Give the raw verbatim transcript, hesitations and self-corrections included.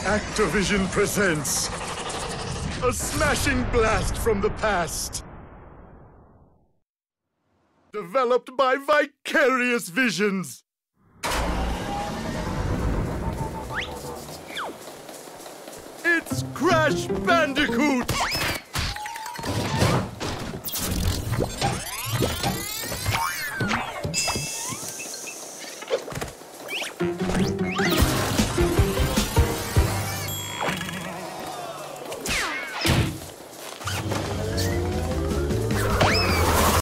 Activision presents a smashing blast from the past. Developed by Vicarious Visions. It's Crash Bandicoot!